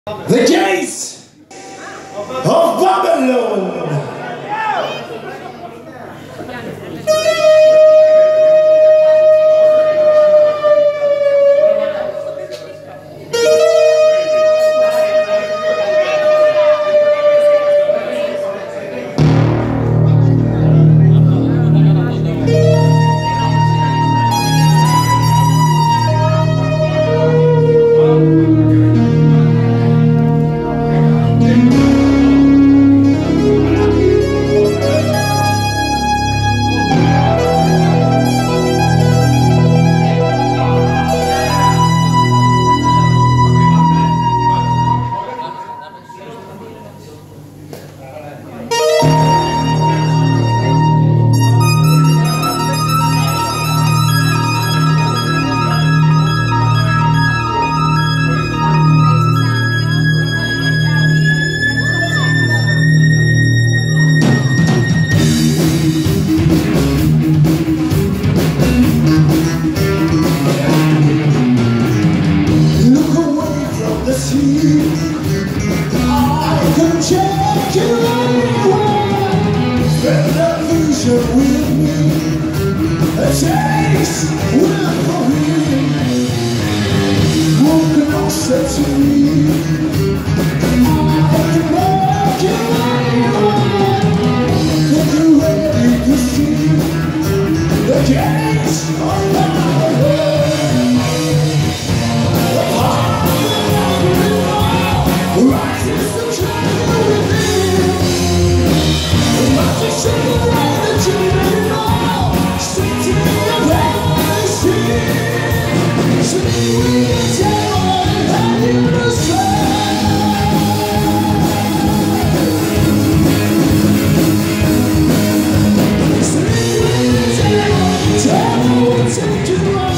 The gates of Babylon. With me, a taste will be more closer to me. I can make you anyone if you're ready to see the gates of power. Rises the treasure within. The magic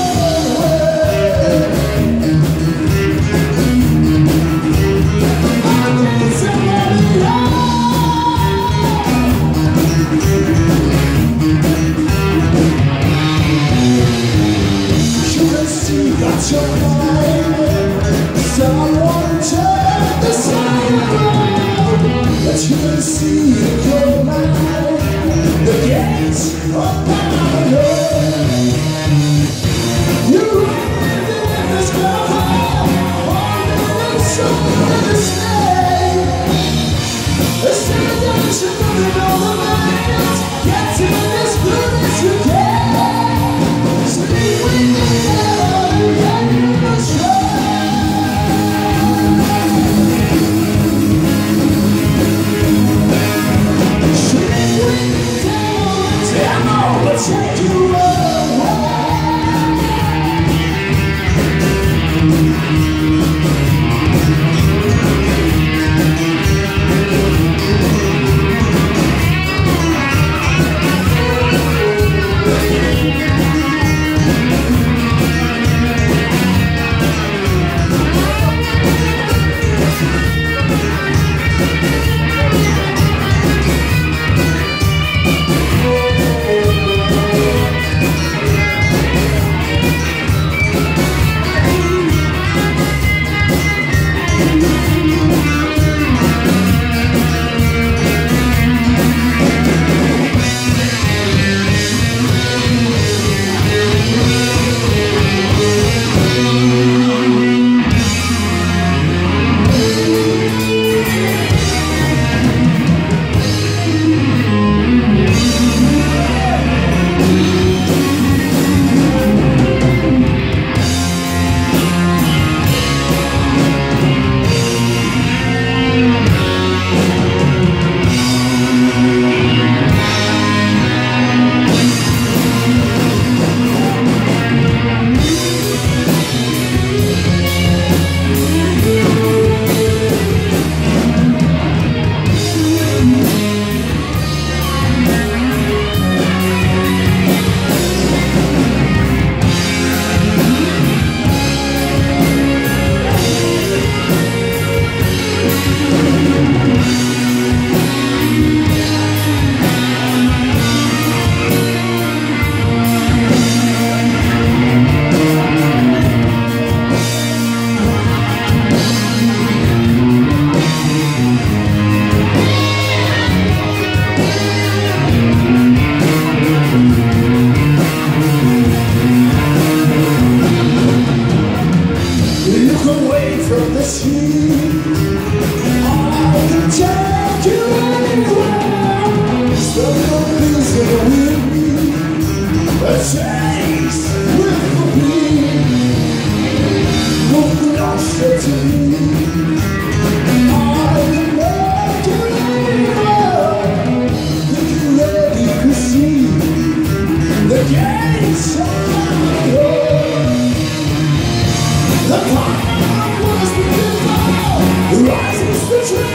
take you away. I can take you anywhere. Stop your music with me. A taste with the beat. Move closer to me. I can make you anywhere. Think you're ready to see the gates of hell. The power was the rises the tree.